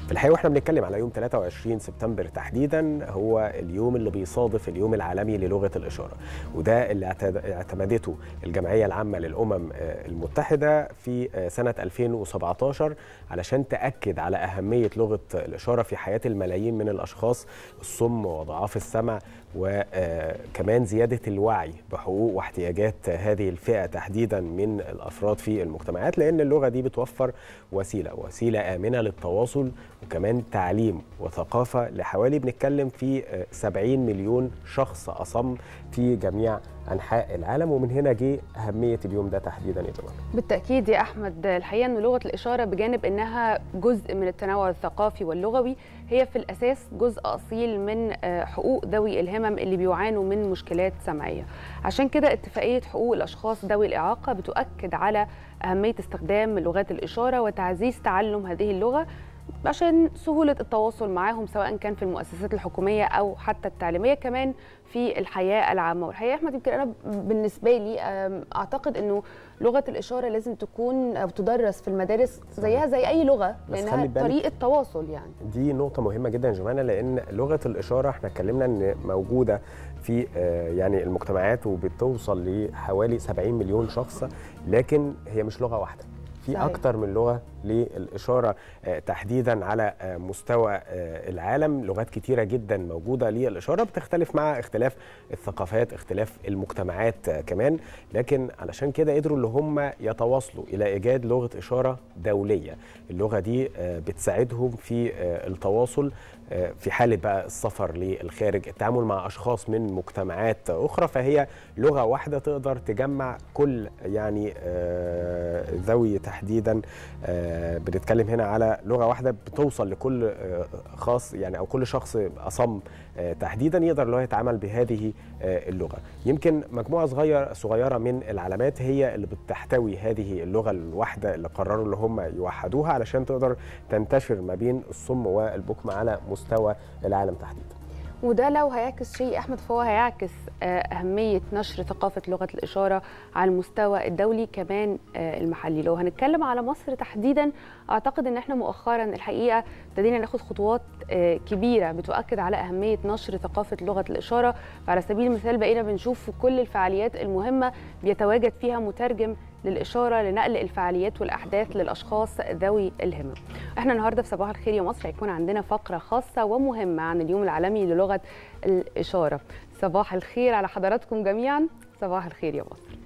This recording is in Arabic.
في الحقيقة واحنا بنتكلم على يوم 23 سبتمبر تحديدا، هو اليوم اللي بيصادف اليوم العالمي للغة الإشارة، وده اللي اعتمدته الجمعية العامة للأمم المتحدة في سنة 2017 علشان تأكد على أهمية لغة الإشارة في حياة الملايين من الأشخاص الصم وضعاف السمع، وكمان زيادة الوعي بحقوق واحتياجات هذه الفئة تحديدا من الأفراد في المجتمعات، لأن اللغة دي بتوفر وسيلة آمنة للتواصل وكمان تعليم وثقافة لحوالي بنتكلم في 70 مليون شخص أصم في جميع أنحاء العالم. ومن هنا جه أهمية اليوم ده تحديدا يا جماعة. بالتأكيد يا أحمد، الحقيقة أن لغة الإشارة بجانب أنها جزء من التنوع الثقافي واللغوي، هي في الأساس جزء أصيل من حقوق ذوي الهمم اللي بيعانوا من مشكلات سمعية. عشان كده اتفاقية حقوق الأشخاص ذوي الإعاقة بتؤكد على أهمية استخدام لغات الإشارة وتعزيز تعلم هذه اللغة عشان سهولة التواصل معاهم، سواء كان في المؤسسات الحكومية أو حتى التعليمية، كمان في الحياة العامة. والحقيقة يا أحمد، يمكن أنا بالنسبة لي أعتقد أنه لغة الإشارة لازم تكون أو تدرس في المدارس زيها زي أي لغة، لأنها طريقة تواصل. يعني دي نقطة مهمة جدا يا جماعة، لأن لغة الإشارة احنا اتكلمنا أن موجودة في يعني المجتمعات وبتوصل لحوالي 70 مليون شخص، لكن هي مش لغة واحدة، في أكتر من لغة للإشارة تحديدا على مستوى العالم. لغات كتيرة جدا موجودة للإشارة، بتختلف مع اختلاف الثقافات، اختلاف المجتمعات كمان، لكن علشان كده قدروا اللي هم يتواصلوا إلى إيجاد لغة إشارة دولية. اللغة دي بتساعدهم في التواصل في حالة بقى السفر للخارج، التعامل مع أشخاص من مجتمعات أخرى، فهي لغة واحدة تقدر تجمع كل يعني ذوي تحديدا. بنتكلم هنا على لغة واحدة بتوصل لكل خاص يعني أو كل شخص أصم تحديدا يقدر اللي هو يتعامل بهذه اللغة. يمكن مجموعة صغيرة من العلامات هي اللي بتحتوي هذه اللغة الواحدة اللي قرروا اللي هم يوحدوها علشان تقدر تنتشر ما بين الصم والبكم على مستوى العالم تحديدا. وده لو هيعكس شيء أحمد، فهو هيعكس أهمية نشر ثقافة لغة الإشارة على المستوى الدولي كمان المحلي. لو هنتكلم على مصر تحديدا، أعتقد أن احنا مؤخرا الحقيقة ابتدينا ناخد خطوات كبيرة بتؤكد على أهمية نشر ثقافة لغة الإشارة. فعلى سبيل المثال بقينا بنشوف في كل الفعاليات المهمة بيتواجد فيها مترجم للإشارة لنقل الفعاليات والأحداث للأشخاص ذوي الهمم. احنا النهارده في صباح الخير يا مصر هيكون عندنا فقرة خاصة ومهمة عن اليوم العالمي للغة الإشارة. صباح الخير على حضراتكم جميعا، صباح الخير يا مصر.